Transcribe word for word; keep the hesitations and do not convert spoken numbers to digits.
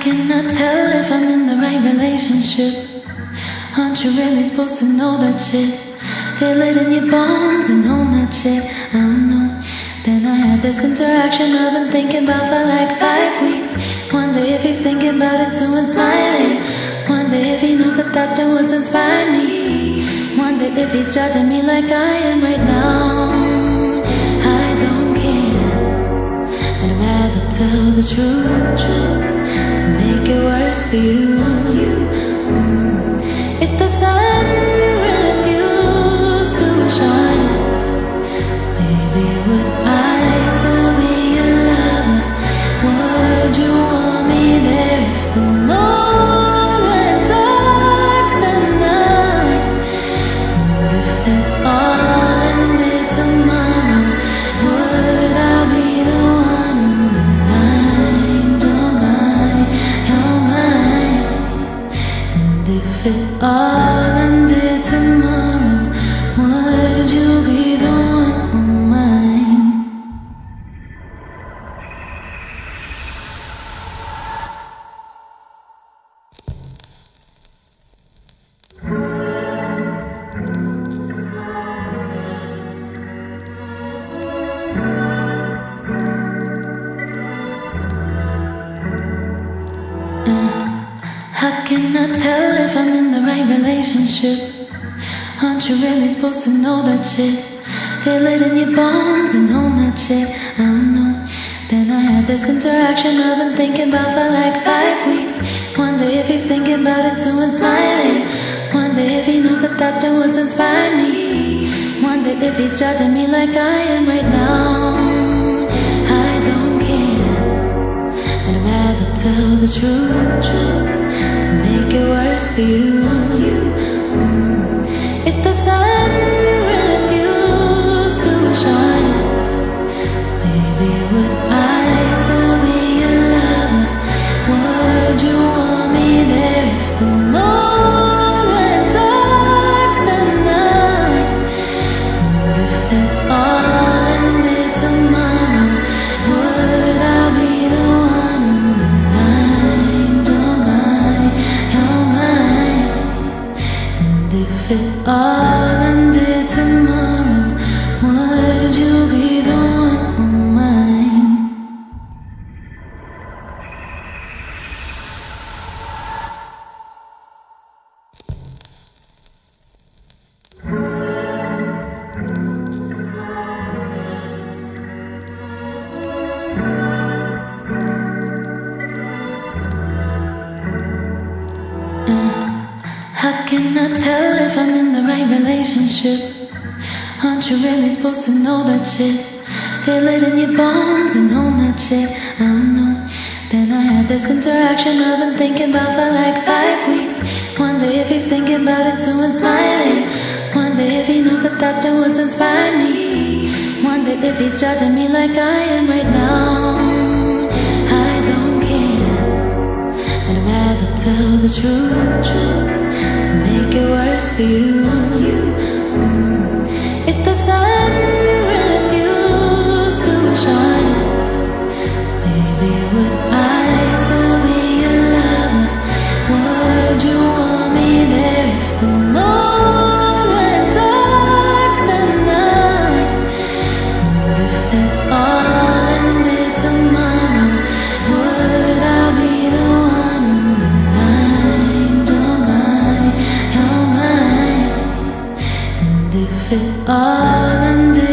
can I tell if I'm in the right relationship? Aren't you really supposed to know that shit? Feel it in your bones and own that shit. I don't know. Then I had this interaction I've been thinking about for like five weeks. Wonder if he's thinking about it too and smiling. Wonder if he knows that that's been what's inspired me. Wonder if he's judging me like I am right now. I don't care. I'd rather tell the truth, truth. Make it worse for you. Mm. If the sun refused to shine, baby, would I still be your lover? Would you want me there if the moon went dark tonight? And if it all ended tomorrow, would I be the one to mind your mind, your mind? And if it all ended tomorrow, would you be the one on mine? How can I tell if I'm in the right relationship? Aren't you really supposed to know that shit? Feel it in your bones and own that shit. I don't know. Then I had this interaction I've been thinking about for like five weeks. Wonder if he's thinking about it too and smiling. Wonder if he knows that that's been what's inspired me. Wonder if he's judging me like I am right now. I don't care. I'd rather tell the truth, truth. Make it worse for you. Mm. If the sun refused to shine, baby, would I still be your lover? Would you want me there if the moon went dark tonight? And if it all ended tomorrow, would I be the one to mind your mind, your mind? And if it all ended tomorrow, would you be the one on mine? How can I tell if I'm in the right relationship? Aren't you really supposed to know that shit? Feel it in your bones and own that shit. I don't know. Then I had this interaction I've been thinking about for like five weeks. Wonder if he's thinking about it too and smiling. Wonder if he knows that that's been what's inspired me. Wonder if he's judging me like I am right now. I don't care. I'd rather tell the truth, truth. Make it worse for you. Mm. If the sun refused to shine, baby, would I still be your lover? Would you want me there if the moon went dark tonight? And if it all ended tomorrow, would I be the one to mind your mind, your mind? And if it all ended